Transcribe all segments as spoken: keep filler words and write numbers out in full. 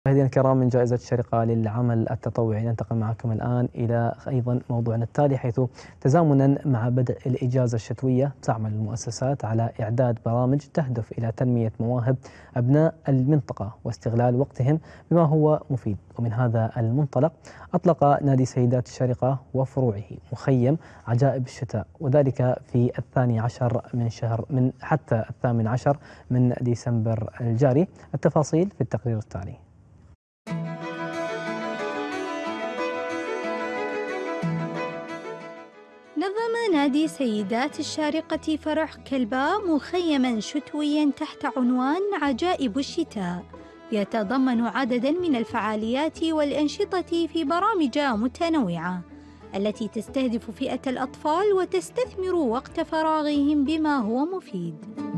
مشاهدينا الكرام، من جائزة الشرقة للعمل التطوعي ننتقل معكم الآن إلى أيضا موضوعنا التالي، حيث تزامنا مع بدء الإجازة الشتوية تعمل المؤسسات على إعداد برامج تهدف إلى تنمية مواهب أبناء المنطقة واستغلال وقتهم بما هو مفيد. ومن هذا المنطلق أطلق نادي سيدات الشرقة وفروعه مخيم عجائب الشتاء، وذلك في الثاني عشر من شهر من حتى الثامن عشر من ديسمبر الجاري. التفاصيل في التقرير التالي. نظم نادي سيدات الشارقة فرع كلباء مخيما شتويا تحت عنوان عجائب الشتاء، يتضمن عددا من الفعاليات والأنشطة في برامج متنوعة التي تستهدف فئة الأطفال وتستثمر وقت فراغهم بما هو مفيد.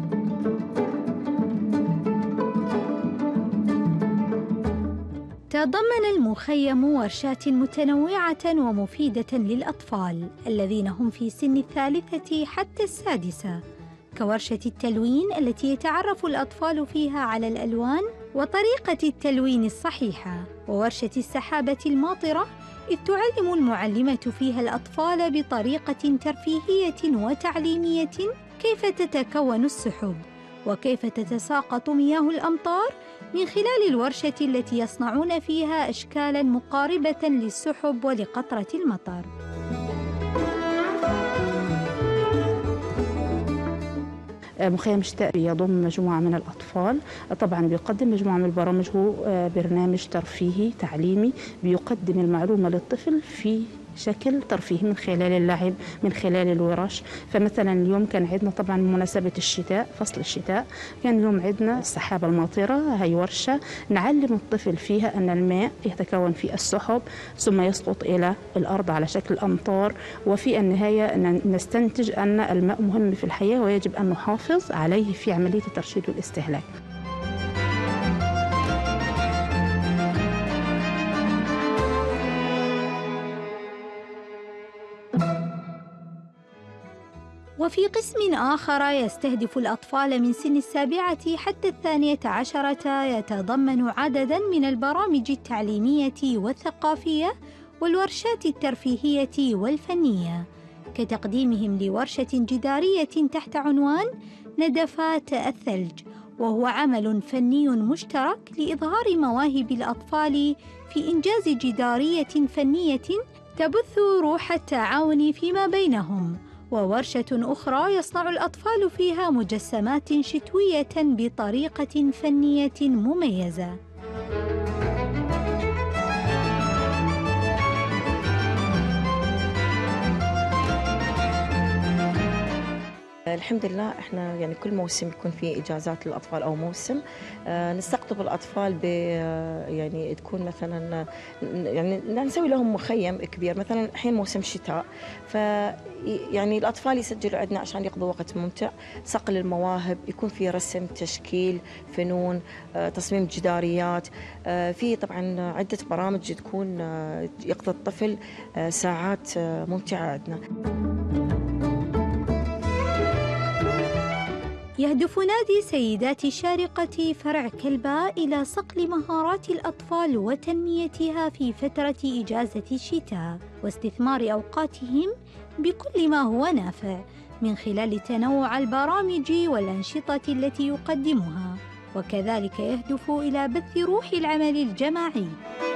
تضمن المخيم ورشات متنوعة ومفيدة للأطفال الذين هم في سن الثالثة حتى السادسة، كورشة التلوين التي يتعرف الأطفال فيها على الألوان وطريقة التلوين الصحيحة، وورشة السحابة الماطرة إذ تعلم المعلمة فيها الأطفال بطريقة ترفيهية وتعليمية كيف تتكون السحب وكيف تتساقط مياه الأمطار من خلال الورشة التي يصنعون فيها أشكالاً مقاربة للسحب ولقطرة المطر. مخيم الشتاء يضم مجموعة من الأطفال، طبعا بيقدم مجموعة من البرامج، هو برنامج ترفيهي تعليمي بيقدم المعلومة للطفل في شكل ترفيهي من خلال اللعب، من خلال الورش. فمثلا اليوم كان عندنا طبعا بمناسبة الشتاء، فصل الشتاء، كان اليوم عندنا السحابة الماطرة، هي ورشة نعلم الطفل فيها أن الماء يتكون في السحب ثم يسقط إلى الأرض على شكل أمطار، وفي النهاية نستنتج أن الماء مهم في الحياة ويجب أن نحافظ عليه في عملية الترشيد والاستهلاك. وفي قسم آخر يستهدف الأطفال من سن السابعة حتى الثانية عشرة، يتضمن عدداً من البرامج التعليمية والثقافية والورشات الترفيهية والفنية، كتقديمهم لورشة جدارية تحت عنوان ندفات الثلج، وهو عمل فني مشترك لإظهار مواهب الأطفال في إنجاز جدارية فنية تبث روح التعاون فيما بينهم، وورشة أخرى يصنع الأطفال فيها مجسمات شتوية بطريقة فنية مميزة. الحمد لله احنا يعني كل موسم يكون في اجازات للاطفال او موسم آه نستقطب الاطفال ب يعني تكون مثلا يعني نسوي لهم مخيم كبير، مثلا الحين موسم شتاء، ف يعني الاطفال يسجلوا عندنا عشان يقضوا وقت ممتع، صقل المواهب، يكون في رسم، تشكيل، فنون، آه تصميم جداريات، آه في طبعا عده برامج تكون آه يقضي الطفل آه ساعات آه ممتعه عندنا. يهدف نادي سيدات الشارقة فرع كلباء إلى صقل مهارات الأطفال وتنميتها في فترة إجازة الشتاء واستثمار أوقاتهم بكل ما هو نافع من خلال تنوع البرامج والأنشطة التي يقدمها، وكذلك يهدف إلى بث روح العمل الجماعي.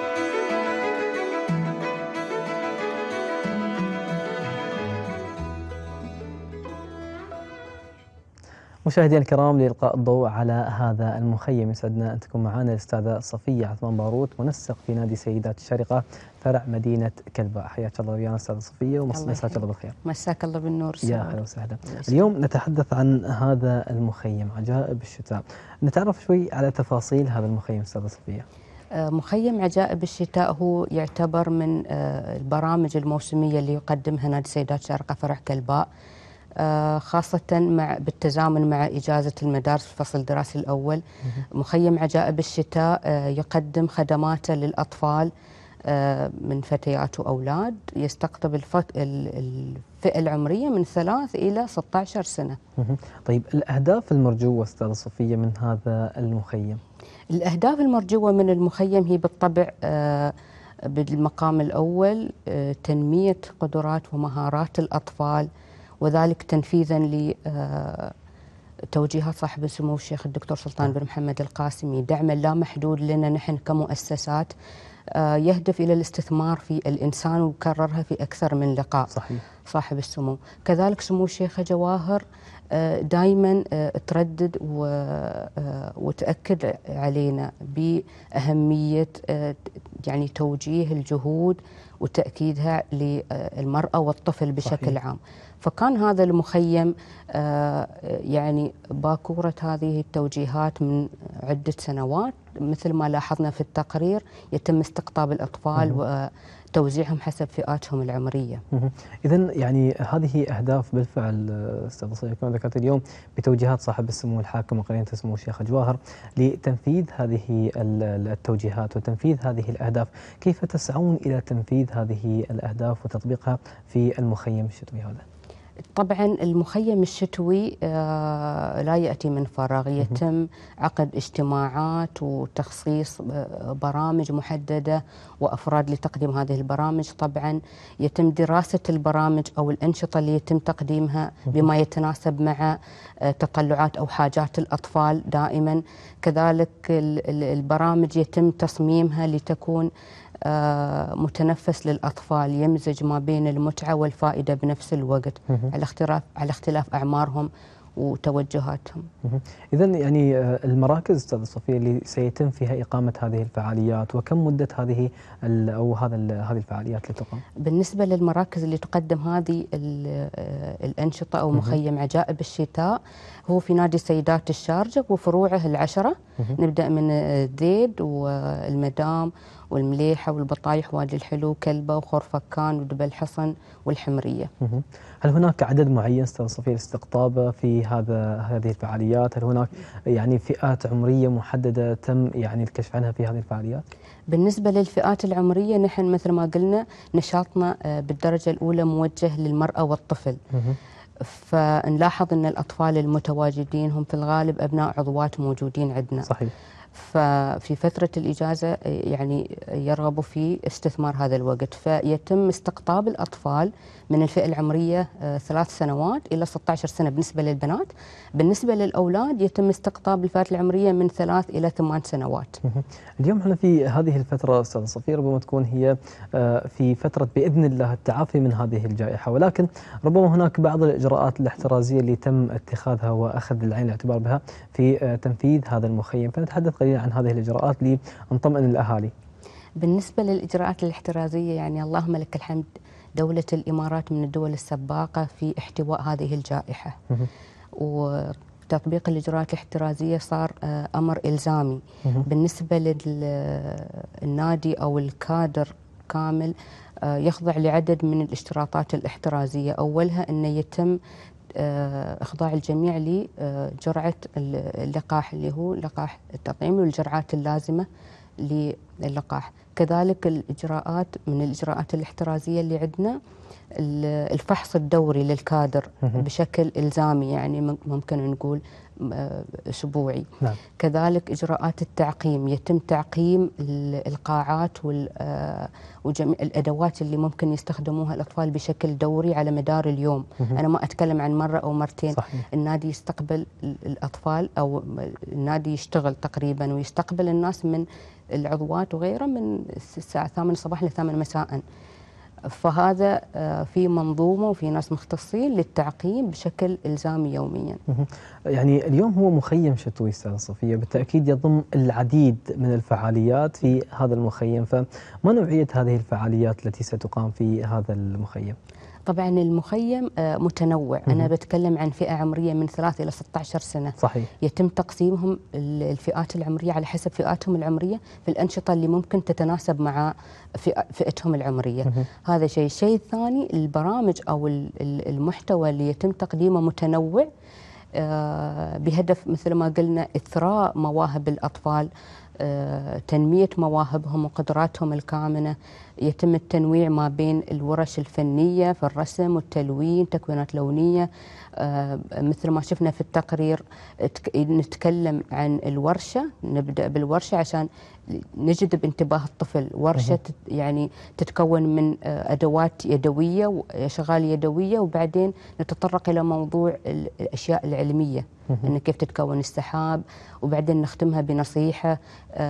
مشاهدينا الكرام، لإلقاء الضوء على هذا المخيم يسعدنا أن تكون معنا الأستاذة صفية عثمان باروت، منسق في نادي سيدات الشرقة فرع مدينة كلباء. حياك الله ويانا أستاذة صفية، ومساك الله بالخير. مساك الله بالنور. يا أهلا وسهلا. اليوم نتحدث عن هذا المخيم عجائب الشتاء، نتعرف شوي على تفاصيل هذا المخيم أستاذة صفية. مخيم عجائب الشتاء هو يعتبر من البرامج الموسمية اللي يقدمها نادي سيدات الشرقة فرع كلباء، خاصة مع بالتزامن مع إجازة المدارس في الفصل الدراسي الأول. مخيم عجائب الشتاء يقدم خدماته للأطفال من فتيات وأولاد، يستقطب الفئة العمرية من ثلاث إلى ستة عشر سنة. طيب الأهداف المرجوة أستاذة صفية من هذا المخيم؟ الأهداف المرجوة من المخيم هي بالطبع آه بالمقام الأول آه تنمية قدرات ومهارات الأطفال، وذلك تنفيذا ل آه توجيهات صاحب السمو الشيخ الدكتور سلطان بن محمد القاسمي، دعما لا محدود لنا نحن كمؤسسات يهدف إلى الاستثمار في الإنسان، وكررها في أكثر من لقاء. صحيح. صاحب السمو. كذلك سمو الشيخة جواهر دائما تردد وتأكد علينا بأهمية يعني توجيه الجهود وتأكيدها للمرأة والطفل بشكل صحيح. عام. فكان هذا المخيم يعني باكورة هذه التوجيهات من عدة سنوات، مثل ما لاحظنا في التقرير يتم استقطاب الأطفال وتوزيعهم حسب فئاتهم العمرية. إذن يعني هذه أهداف بالفعل أستاذ صفية كما ذكرت اليوم بتوجيهات صاحب السمو الحاكم وقرينة سمو الشيخة جواهر لتنفيذ هذه التوجيهات وتنفيذ هذه الأهداف. كيف تسعون إلى تنفيذ هذه الأهداف وتطبيقها في المخيم الشتوي هذا؟ طبعا المخيم الشتوي لا يأتي من فراغ، يتم عقد اجتماعات وتخصيص برامج محددة وأفراد لتقديم هذه البرامج. طبعا يتم دراسة البرامج أو الأنشطة اللي يتم تقديمها بما يتناسب مع تطلعات أو حاجات الأطفال دائما. كذلك البرامج يتم تصميمها لتكون متنفس للأطفال، يمزج ما بين المتعة والفائدة بنفس الوقت على اختلاف على اختلاف أعمارهم وتوجهاتهم. إذن يعني المراكز أستاذ صفية اللي سيتم فيها إقامة هذه الفعاليات، وكم مدة هذه أو هذا هذه الفعاليات اللي تقام؟ بالنسبة للمراكز اللي تقدم هذه الأنشطة أو مخيم عجائب الشتاء، هو في نادي سيدات الشارجة وفروعه العشرة. نبدأ من الذيد والمدام والمليحة والبطايح وادي الحلو كلبة وخرفكان ودبل حصن والحمرية. هل هناك عدد معين أستاذ صفية لاستقطابه في هذا هذه الفعاليات؟ هل هناك يعني فئات عمرية محددة تم يعني الكشف عنها في هذه الفعاليات؟ بالنسبة للفئات العمرية نحن مثل ما قلنا نشاطنا بالدرجة الأولى موجه للمرأة والطفل. فنلاحظ أن الأطفال المتواجدين هم في الغالب أبناء عضوات موجودين عندنا. صحيح. ففي فترة الإجازة يعني يرغبوا في استثمار هذا الوقت، فيتم استقطاب الأطفال من الفئة العمرية ثلاث سنوات إلى ستة عشر سنة بالنسبة للبنات. بالنسبة للأولاد يتم استقطاب الفئات العمرية من ثلاث إلى ثمان سنوات. اليوم احنا في هذه الفترة أستاذ صفية ربما تكون هي في فترة بإذن الله التعافي من هذه الجائحة، ولكن ربما هناك بعض الإجراءات الاحترازية اللي تم اتخاذها وأخذ العين الاعتبار بها في تنفيذ هذا المخيم، فنتحدث قليلا عن هذه الإجراءات لنطمئن الأهالي. بالنسبة للإجراءات الاحترازية يعني اللهم لك الحمد دولة الإمارات من الدول السباقة في احتواء هذه الجائحة، وتطبيق الإجراءات الاحترازية صار أمر إلزامي بالنسبة للنادي أو الكادر كامل، يخضع لعدد من الاشتراطات الاحترازية. أولها أن يتم إخضاع الجميع لجرعة اللقاح اللي هو لقاح التطعيم والجرعات اللازمة للقاح. كذلك الإجراءات من الإجراءات الاحترازية اللي عندنا الفحص الدوري للكادر بشكل إلزامي، يعني ممكن نقول أسبوعي. نعم. كذلك إجراءات التعقيم، يتم تعقيم القاعات وجميع الأدوات اللي ممكن يستخدموها الأطفال بشكل دوري على مدار اليوم. مه. أنا ما أتكلم عن مرة أو مرتين. صحيح. النادي يستقبل الأطفال أو النادي يشتغل تقريبا ويستقبل الناس من العضوات وغيره من الساعة ثامنة صباحا لثامنة مساء. فهذا في منظومة وفي ناس مختصين للتعقيم بشكل إلزامي يوميا. يعني اليوم هو مخيم شتوي أستاذة صفية، بالتأكيد يضم العديد من الفعاليات في هذا المخيم، فما نوعية هذه الفعاليات التي ستقام في هذا المخيم؟ طبعا المخيم متنوع. مه. أنا بتكلم عن فئة عمرية من ثلاث إلى ستة عشر سنة. صحيح. يتم تقسيمهم الفئات العمرية على حسب فئاتهم العمرية في الأنشطة اللي ممكن تتناسب مع فئتهم العمرية. مه. هذا شيء. الشيء الثاني البرامج أو المحتوى اللي يتم تقديمه متنوع بهدف مثل ما قلنا إثراء مواهب الأطفال، تنمية مواهبهم وقدراتهم الكامنة. يتم التنويع ما بين الورش الفنية في الرسم والتلوين، تكوينات لونية. مثل ما شفنا في التقرير نتكلم عن الورشة، نبدأ بالورشة عشان نجذب انتباه الطفل. ورشة يعني تتكون من أدوات يدوية وأشغال يدوية، وبعدين نتطرق إلى موضوع الأشياء العلمية، أن كيف تتكون السحاب، وبعدين نختمها بنصيحة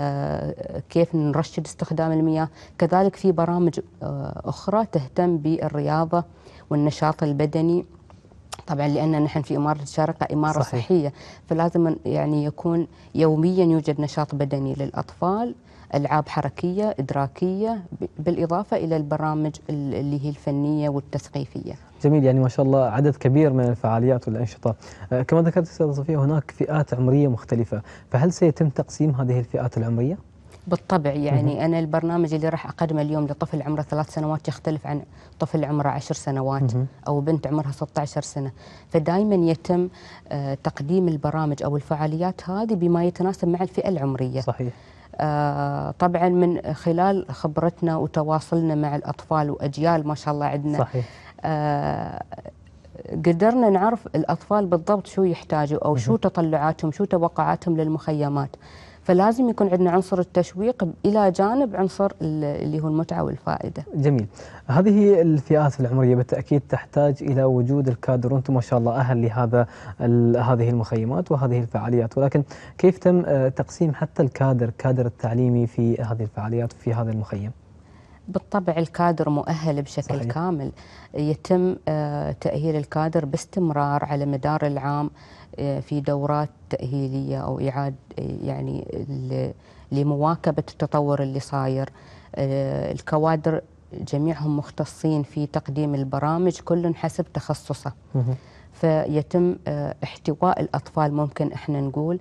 كيف نرشد استخدام المياه. كذلك في برامج أخرى تهتم بالرياضة والنشاط البدني، طبعا لأن نحن في إمارة الشارقة إمارة صحيح. صحية، فلازم يعني يكون يوميا يوجد نشاط بدني للأطفال، ألعاب حركية إدراكية، بالإضافة إلى البرامج اللي هي الفنية والتثقيفية. جميل، يعني ما شاء الله عدد كبير من الفعاليات والأنشطة. آه كما ذكرت أستاذة صفية هناك فئات عمرية مختلفة، فهل سيتم تقسيم هذه الفئات العمرية؟ بالطبع، يعني أنا البرنامج اللي راح أقدمه اليوم لطفل عمره ثلاث سنوات يختلف عن طفل عمره عشر سنوات أو بنت عمرها ستة عشر سنة، فدائما يتم تقديم البرامج أو الفعاليات هذه بما يتناسب مع الفئة العمرية. صحيح. آه طبعا من خلال خبرتنا وتواصلنا مع الأطفال وأجيال ما شاء الله عندنا، صحيح. آه قدرنا نعرف الأطفال بالضبط شو يحتاجوا أو شو تطلعاتهم، شو توقعاتهم للمخيمات. فلازم يكون عندنا عنصر التشويق إلى جانب عنصر اللي هو المتعة والفائدة. جميل. هذه الفئات العمرية بالتأكيد تحتاج إلى وجود الكادر، وأنتم ما شاء الله أهل لهذا هذه المخيمات وهذه الفعاليات، ولكن كيف تم تقسيم حتى الكادر كادر التعليمي في هذه الفعاليات وفي هذا المخيم؟ بالطبع الكادر مؤهل بشكل صحيح. كامل. يتم تأهيل الكادر باستمرار على مدار العام في دورات تأهيلية أو إعادة يعني لمواكبة التطور اللي صاير. الكوادر جميعهم مختصين في تقديم البرامج كل حسب تخصصه، فيتم احتواء الأطفال ممكن احنا نقول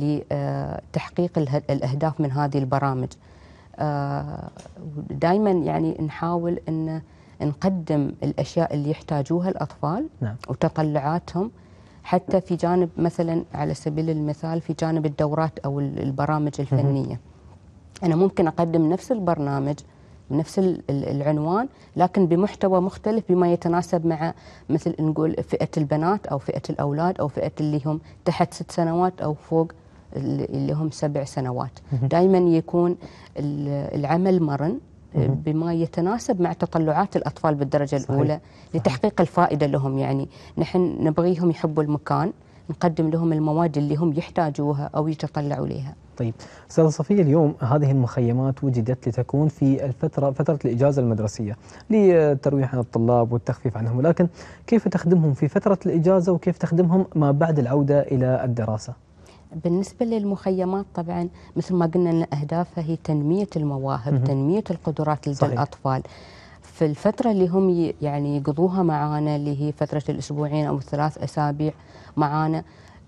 لتحقيق الأهداف من هذه البرامج. دائما يعني نحاول أن نقدم الأشياء اللي يحتاجوها الأطفال نعم. وتطلعاتهم، حتى في جانب مثلا على سبيل المثال في جانب الدورات أو البرامج الفنية. أنا ممكن أقدم نفس البرنامج بنفس العنوان لكن بمحتوى مختلف بما يتناسب مع مثل نقول فئة البنات أو فئة الأولاد أو فئة اللي هم تحت ست سنوات أو فوق اللي هم سبع سنوات. دائما يكون العمل مرن بما يتناسب مع تطلعات الأطفال بالدرجة صحيح. الأولى لتحقيق الفائدة لهم. يعني نحن نبغيهم يحبوا المكان، نقدم لهم المواد اللي هم يحتاجوها أو يتطلعوا لها. طيب أستاذة صفية، اليوم هذه المخيمات وجدت لتكون في الفترة فترة الإجازة المدرسية للترويح عن الطلاب والتخفيف عنهم، ولكن كيف تخدمهم في فترة الإجازة وكيف تخدمهم ما بعد العودة إلى الدراسة؟ بالنسبة للمخيمات طبعا مثل ما قلنا أن أهدافها هي تنمية المواهب، م- تنمية القدرات لدى الأطفال. في الفترة اللي هم يعني يقضوها معانا اللي هي فترة الأسبوعين أو الثلاث أسابيع معانا،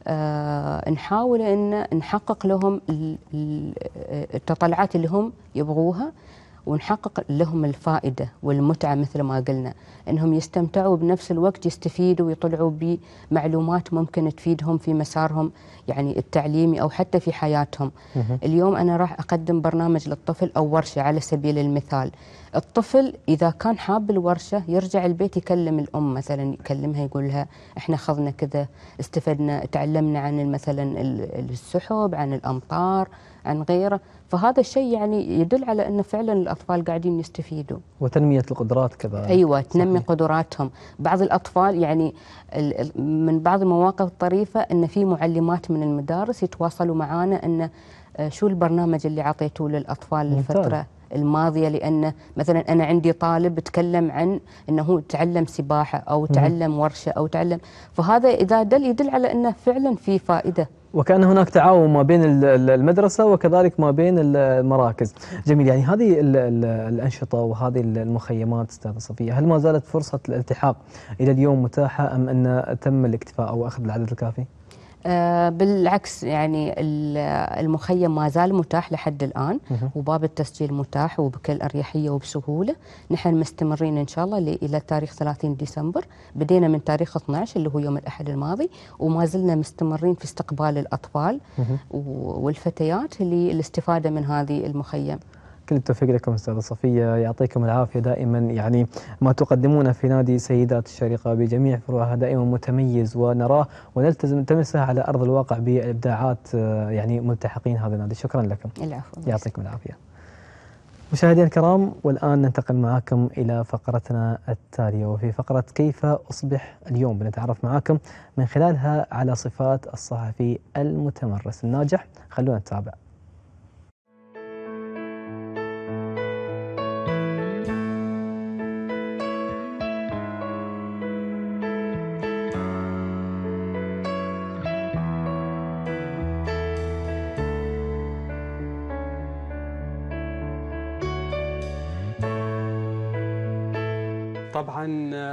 آه نحاول أن نحقق لهم التطلعات اللي هم يبغوها، ونحقق لهم الفائدة والمتعة مثل ما قلنا، أنهم يستمتعوا بنفس الوقت يستفيدوا ويطلعوا بمعلومات ممكن تفيدهم في مسارهم يعني التعليمي أو حتى في حياتهم. اليوم أنا راح أقدم برنامج للطفل أو ورشة على سبيل المثال. الطفل إذا كان حاب الورشة يرجع البيت يكلم الأم مثلا، يكلمها يقول لها إحنا خذنا كذا، استفدنا، تعلمنا عن مثلا السحب، عن الأمطار، عن غيره. فهذا الشيء يعني يدل على أن فعلا الأطفال قاعدين يستفيدوا. وتنمية القدرات كذا. أيوة، تنمي صحيح. قدراتهم. بعض الأطفال يعني من بعض المواقف الطريفة أن في معلمات من المدارس يتواصلوا معنا أن شو البرنامج اللي عطيتوه للأطفال الفترة الماضية، لأن مثلا أنا عندي طالب تكلم عن أنه تعلم سباحة أو تعلم ورشة أو تعلم، فهذا إذا دل يدل على أنه فعلا في فائدة. وكان هناك تعاون ما بين المدرسة وكذلك ما بين المراكز. جميل. يعني هذه الأنشطة وهذه المخيمات أستاذة صفية، هل ما زالت فرصة الالتحاق إلى اليوم متاحة أم أن تم الاكتفاء أو أخذ العدد الكافي؟ آه بالعكس، يعني المخيم ما زال متاح لحد الآن، وباب التسجيل متاح وبكل أريحية وبسهولة. نحن مستمرين إن شاء الله إلى تاريخ ثلاثين ديسمبر، بدينا من تاريخ اثني عشر اللي هو يوم الأحد الماضي، وما زلنا مستمرين في استقبال الأطفال والفتيات للاستفادة من هذه المخيم. كل التوفيق لكم أستاذة صفية، يعطيكم العافية دائما. يعني ما تقدمونه في نادي سيدات الشرقة بجميع فروعها دائما متميز، ونراه ونلتزم نلتمسه على أرض الواقع بإبداعات يعني ملتحقين هذا النادي. شكرا لكم. العفو. يعطيكم العافية. مشاهدينا الكرام، والآن ننتقل معكم إلى فقرتنا التالية، وفي فقرة كيف أصبح اليوم بنتعرف معكم من خلالها على صفات الصحفي المتمرس الناجح. خلونا نتابع. طبعا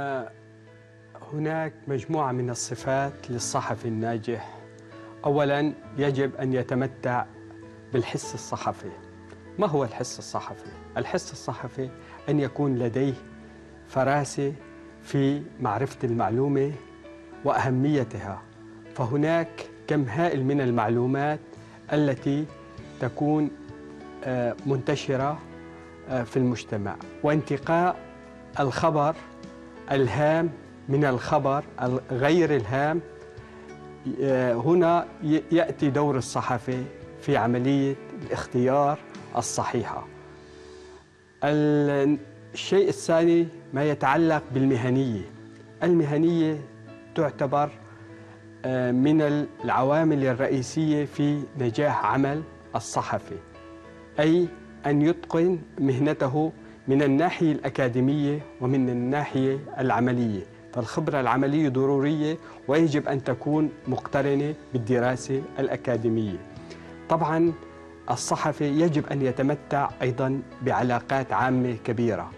هناك مجموعة من الصفات للصحفي الناجح. أولا يجب أن يتمتع بالحس الصحفي. ما هو الحس الصحفي؟ الحس الصحفي أن يكون لديه فراسة في معرفة المعلومة وأهميتها، فهناك كم هائل من المعلومات التي تكون منتشرة في المجتمع، وانتقاء الخبر الهام من الخبر غير الهام. هنا يأتي دور الصحفي في عملية الاختيار الصحيحة. الشيء الثاني ما يتعلق بالمهنية. المهنية تعتبر من العوامل الرئيسية في نجاح عمل الصحفي، أي أن يتقن مهنته من الناحية الأكاديمية ومن الناحية العملية. فالخبرة العملية ضرورية ويجب أن تكون مقترنة بالدراسة الأكاديمية. طبعاً الصحفي يجب أن يتمتع أيضاً بعلاقات عامة كبيرة،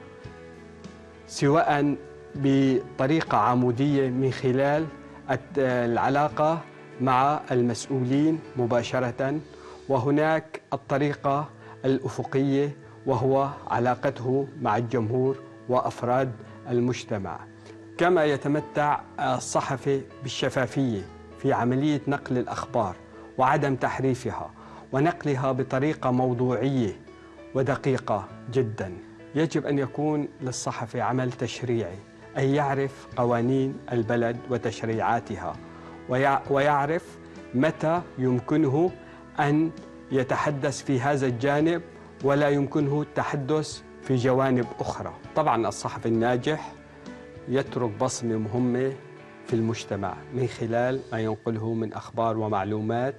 سواء بطريقة عمودية من خلال العلاقة مع المسؤولين مباشرة، وهناك الطريقة الأفقية وهو علاقته مع الجمهور وأفراد المجتمع. كما يتمتع الصحفي بالشفافية في عملية نقل الأخبار وعدم تحريفها ونقلها بطريقة موضوعية ودقيقة جدا. يجب أن يكون للصحفي عمل تشريعي، أي يعرف قوانين البلد وتشريعاتها، ويعرف متى يمكنه أن يتحدث في هذا الجانب ولا يمكنه التحدث في جوانب أخرى. طبعا الصحفي الناجح يترك بصمة مهمة في المجتمع من خلال ما ينقله من أخبار ومعلومات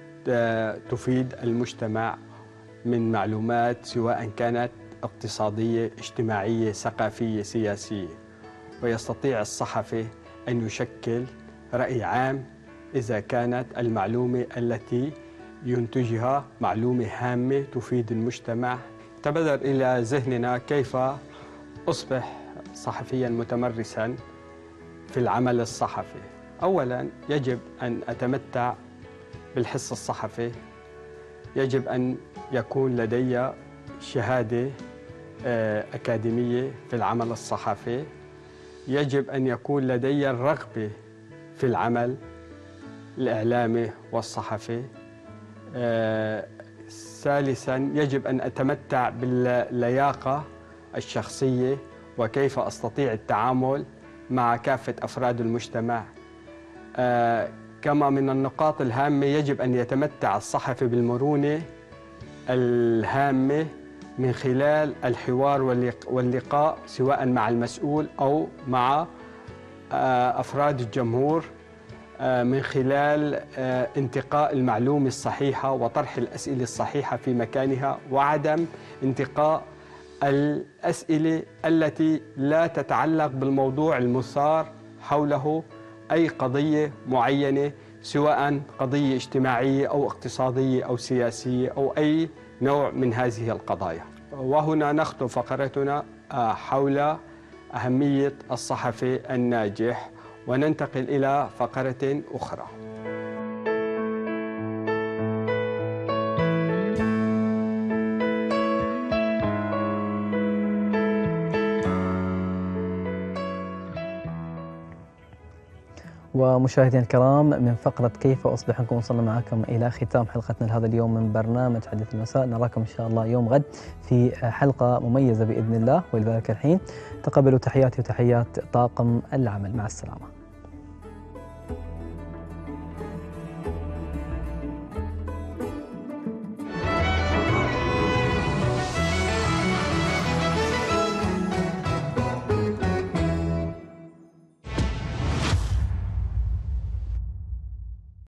تفيد المجتمع، من معلومات سواء كانت اقتصادية، اجتماعية، ثقافية، سياسية. ويستطيع الصحفي أن يشكل رأي عام إذا كانت المعلومة التي ينتجها معلومة هامة تفيد المجتمع. تبادر إلى ذهننا كيف أصبح صحفياً متمرساً في العمل الصحفي. أولاً يجب أن أتمتع بالحس الصحفي، يجب أن يكون لدي شهادة أكاديمية في العمل الصحفي، يجب أن يكون لدي الرغبة في العمل الإعلامي والصحفي. آه، ثالثاً يجب أن أتمتع باللياقة الشخصية وكيف أستطيع التعامل مع كافة أفراد المجتمع. آه، كما من النقاط الهامة يجب أن يتمتع الصحفي بالمرونة الهامة من خلال الحوار واللقاء سواء مع المسؤول أو مع آه، أفراد الجمهور، من خلال انتقاء المعلومة الصحيحة وطرح الأسئلة الصحيحة في مكانها، وعدم انتقاء الأسئلة التي لا تتعلق بالموضوع المثار حوله أي قضية معينة، سواء قضية اجتماعية أو اقتصادية أو سياسية أو أي نوع من هذه القضايا. وهنا نختم فقرتنا حول أهمية الصحفي الناجح، وننتقل إلى فقرة أخرى. ومشاهدينا الكرام، من فقرة كيف أصبح نكون وصلنا معكم إلى ختام حلقتنا لهذا اليوم من برنامج حديث المساء. نراكم إن شاء الله يوم غد في حلقة مميزة بإذن الله، ولذلك الحين تقبلوا تحياتي وتحيات طاقم العمل. مع السلامة.